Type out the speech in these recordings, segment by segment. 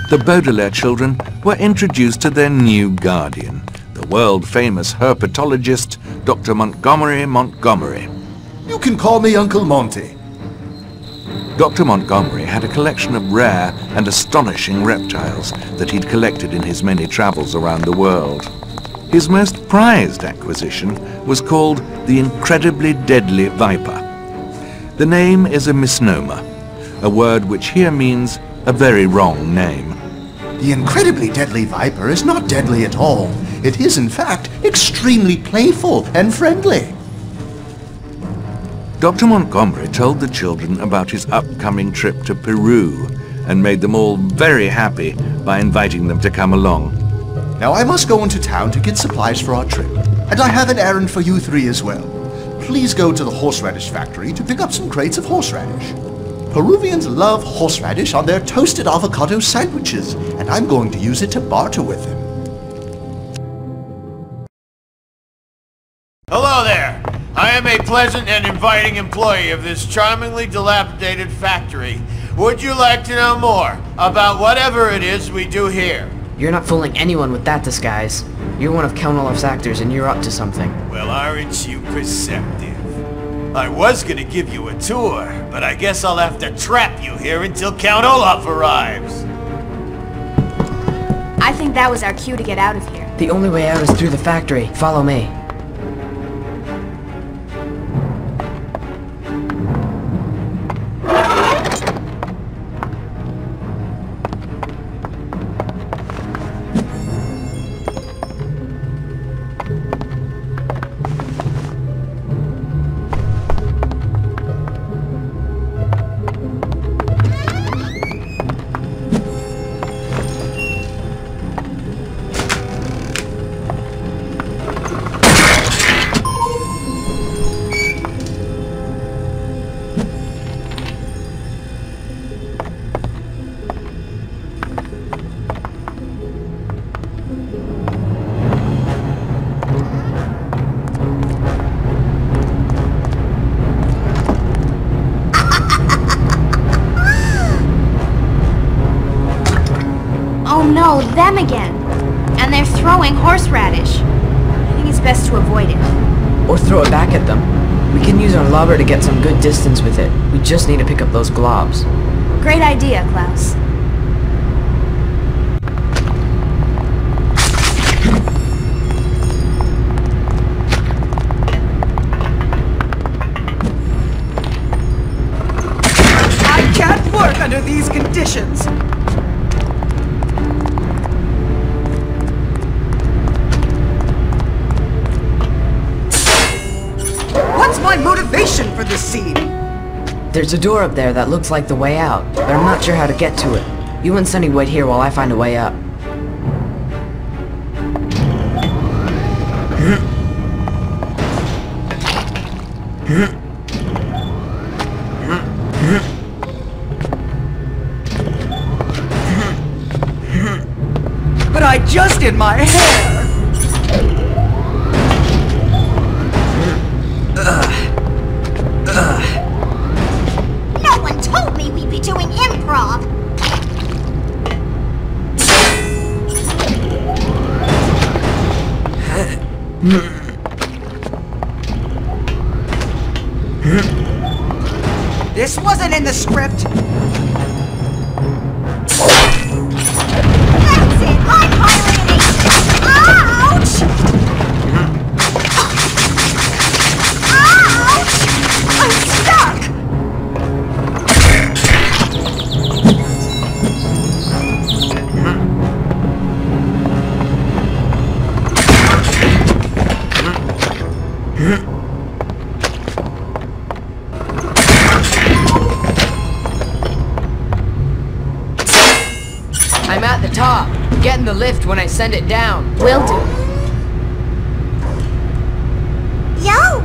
the Baudelaire children were introduced to their new guardian, the world-famous herpetologist, Dr. Montgomery. You can call me Uncle Monty. Dr. Montgomery had a collection of rare and astonishing reptiles that he'd collected in his many travels around the world. His most prized acquisition was called the incredibly deadly viper. The name is a misnomer, a word which here means a very wrong name. The incredibly deadly viper is not deadly at all. It is, in fact, extremely playful and friendly. Dr. Montgomery told the children about his upcoming trip to Peru and made them all very happy by inviting them to come along. Now I must go into town to get supplies for our trip, and I have an errand for you three as well. Please go to the horseradish factory to pick up some crates of horseradish. Peruvians love horseradish on their toasted avocado sandwiches, and I'm going to use it to barter with them. Hello there! I am a pleasant and inviting employee of this charmingly dilapidated factory. Would you like to know more about whatever it is we do here? You're not fooling anyone with that disguise. You're one of Count Olaf's actors and you're up to something. Well, aren't you perceptive? I was gonna give you a tour, but I guess I'll have to trap you here until Count Olaf arrives. I think that was our cue to get out of here. The only way out is through the factory. Follow me. No, them again. And they're throwing horseradish. I think it's best to avoid it. Or throw it back at them. We can use our lobber to get some good distance with it. We just need to pick up those globs. Great idea, Klaus. I can't work under these conditions. My motivation for this scene. There's a door up there that looks like the way out, but I'm not sure how to get to it. You and Sunny wait here while I find a way up. But I just did my hair. No one told me we'd be doing improv! This wasn't in the script. That's it! I'm hiring an agent! Ouch! Ouch! I'm stuck! I'm at the top. Get in the lift when I send it down. Will do. Yo!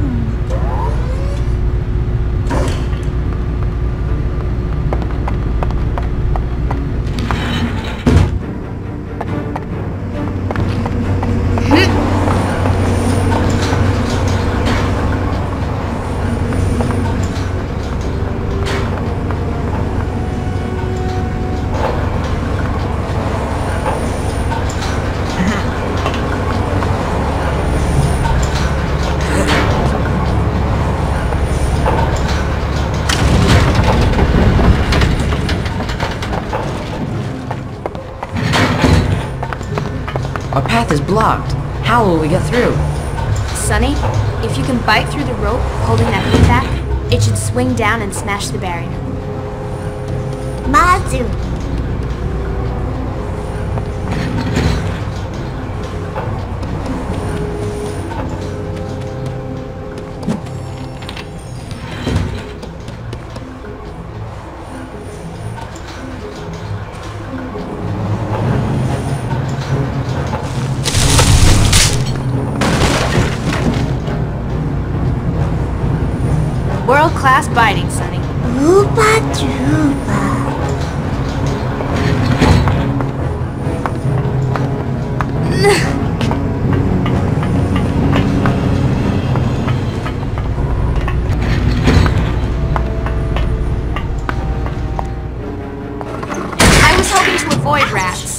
Our path is blocked. How will we get through? Sunny, if you can bite through the rope holding that hook back, it should swing down and smash the barrier. Mazu. World-class biting, Sunny. Oopa troopa. I was hoping to avoid rats.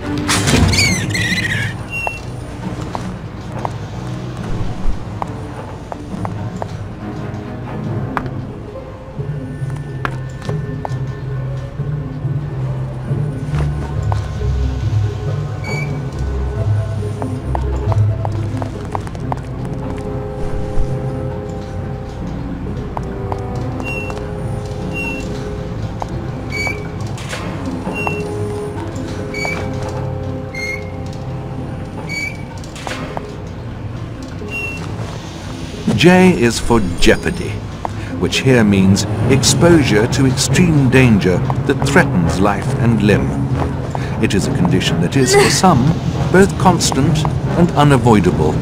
J is for jeopardy, which here means exposure to extreme danger that threatens life and limb. It is a condition that is, for some, both constant and unavoidable.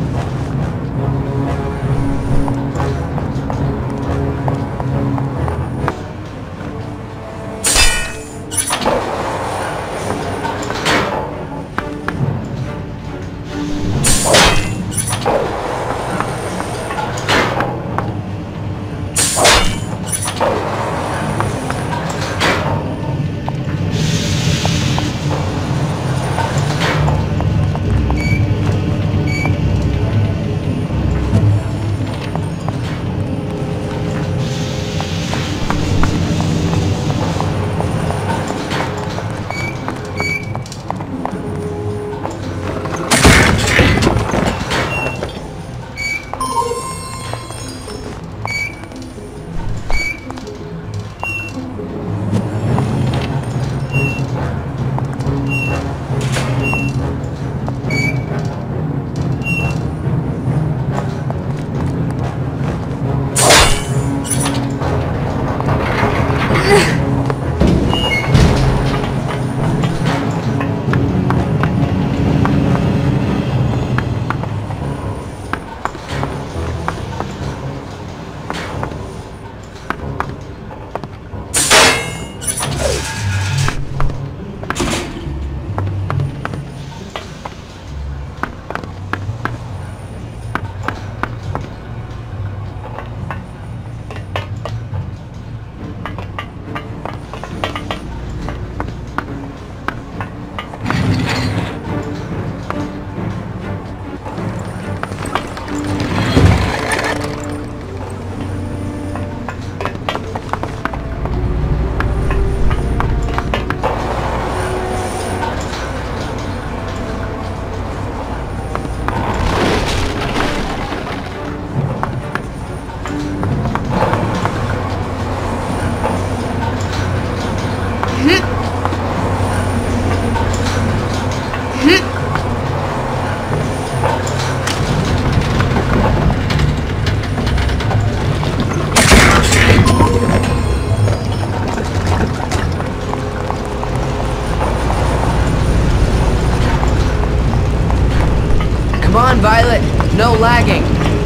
Violet, no lagging.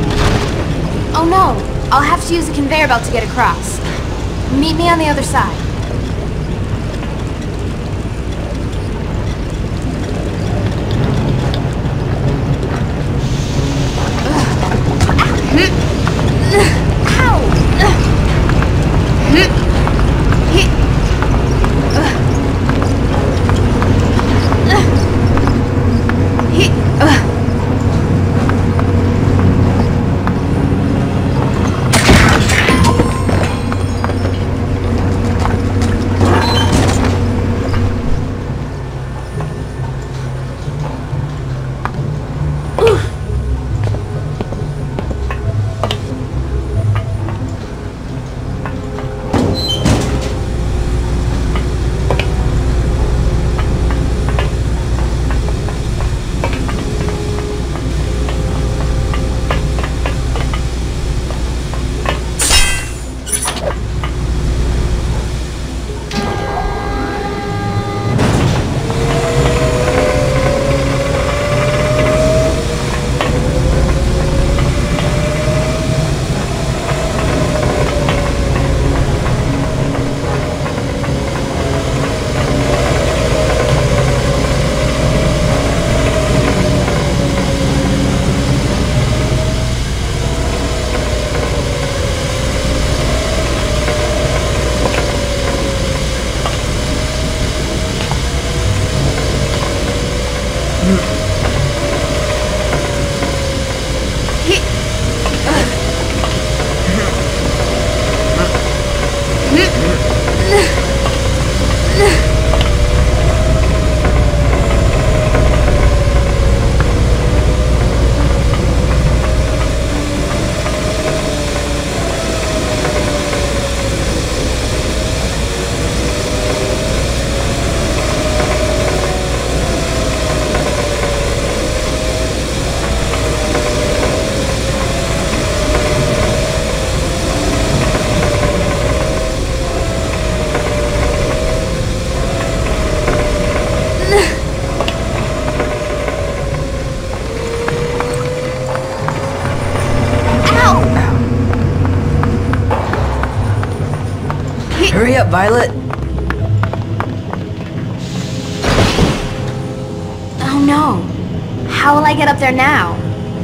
Oh no, I'll have to use the conveyor belt to get across. Meet me on the other side. Violet? Oh no. How will I get up there now?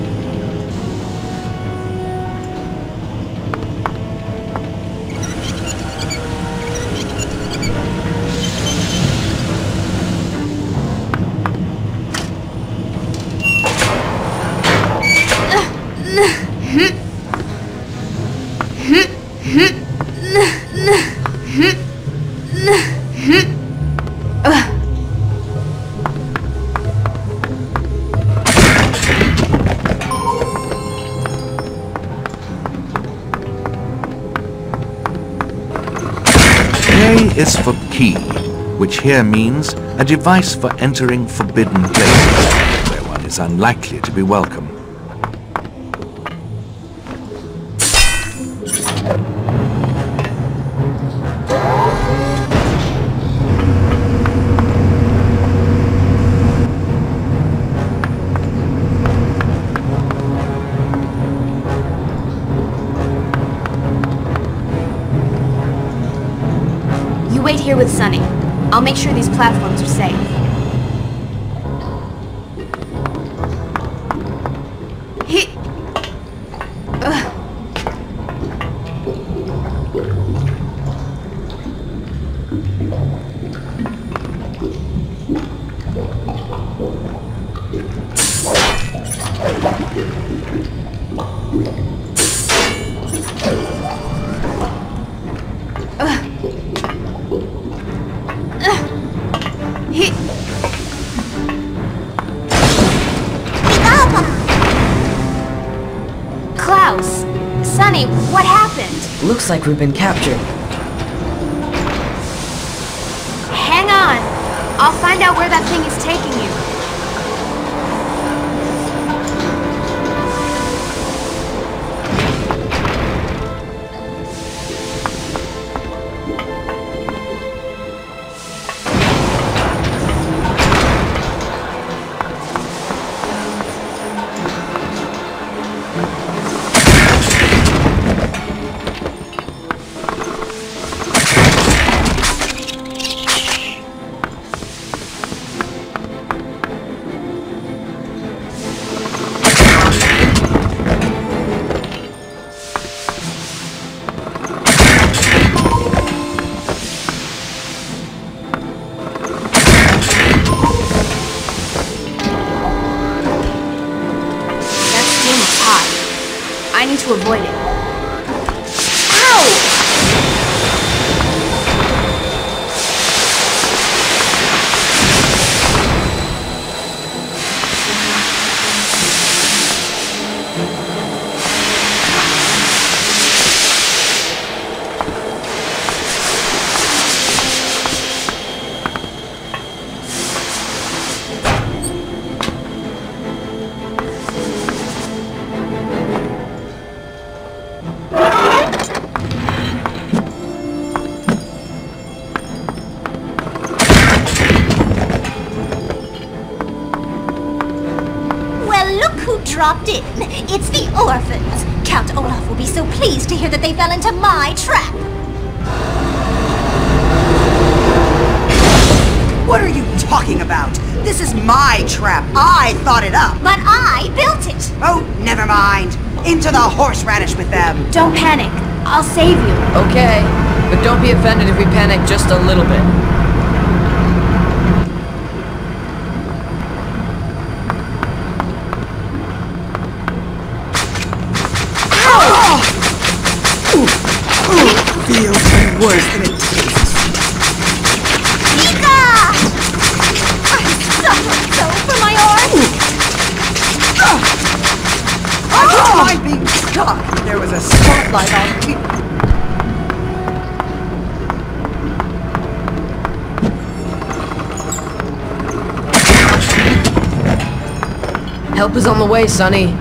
K is for key, which here means a device for entering forbidden places, where one is unlikely to be welcome. You wait here with Sunny. I'll make sure these platforms are safe. Klaus! Sunny, what happened? Looks like we've been captured. Hang on! I'll find out where that thing is taking you. I need to avoid it. Ow! Dropped in. It's the orphans. Count Olaf will be so pleased to hear that they fell into my trap. What are you talking about? This is my trap. I thought it up. But I built it. Oh, never mind. Into the horseradish with them. Don't panic. I'll save you. Okay, but don't be offended if we panic just a little bit. Feels worse than it tastes. Mika! I'm suffering so for my arm. I wouldn't mind being stuck if there was a spotlight on me. Help is on the way, Sunny.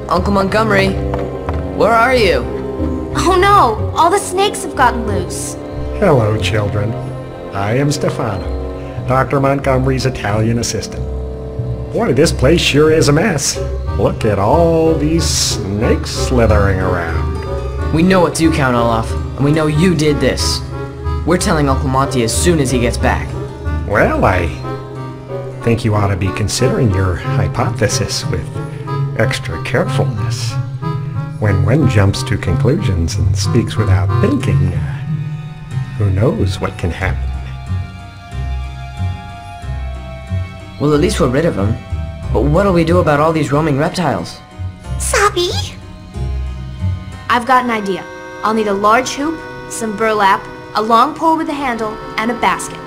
Uncle Montgomery, where are you? Oh no! All the snakes have gotten loose. Hello, children. I am Stefano, Dr. Montgomery's Italian assistant. Boy, this place sure is a mess. Look at all these snakes slithering around. We know it's you, Count Olaf, and we know you did this. We're telling Uncle Monty as soon as he gets back. Well, I think you ought to be considering your hypothesis with extra carefulness. When one jumps to conclusions and speaks without thinking, who knows what can happen? Well, at least we're rid of him. But what'll we do about all these roaming reptiles? Sabi? I've got an idea. I'll need a large hoop, some burlap, a long pole with a handle, and a basket.